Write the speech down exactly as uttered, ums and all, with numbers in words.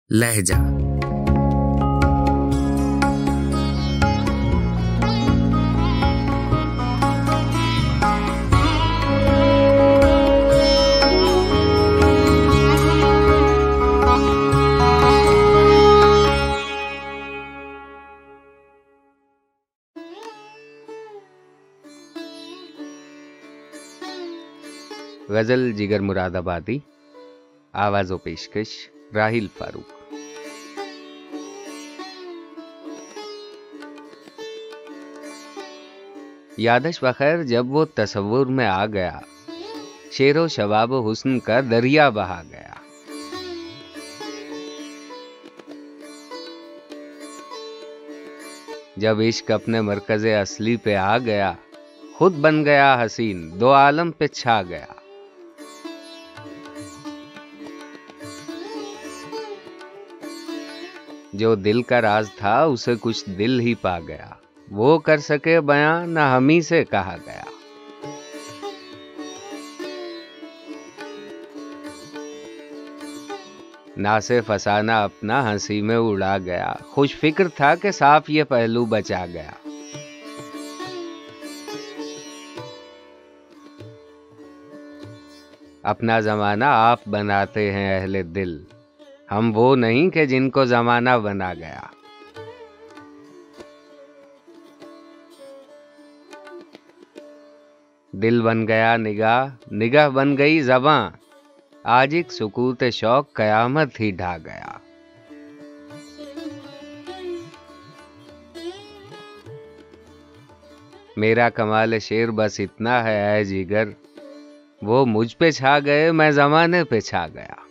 लहजा। गजल जिगर मुरादाबादी, आवाज़ व पेशकश राहिल फारूक। यादश बखैर जब वो तसव्वुर में आ गया, शेरो शबाब हुस्न का दरिया बहा गया। जब इश्क अपने मरकज़े असली पे आ गया, खुद बन गया हसीन, दो आलम पे छा गया। जो दिल का राज था उसे कुछ दिल ही पा गया, वो कर सके बयां न हम ही से कहा गया। नासे फसाना अपना हंसी में उड़ा गया, खुश फिक्र था कि साफ ये पहलू बचा गया। अपना जमाना आप बनाते हैं अहले दिल, हम वो नहीं कि जिनको जमाना बना गया। दिल बन गया निगाह, निगाह बन गई ज़बां, आज एक सुकूत शौक कयामत ही ढा गया। मेरा कमाल शेर बस इतना है ऐ जिगर, वो मुझ पे छा गए मैं ज़माने पे छा गया।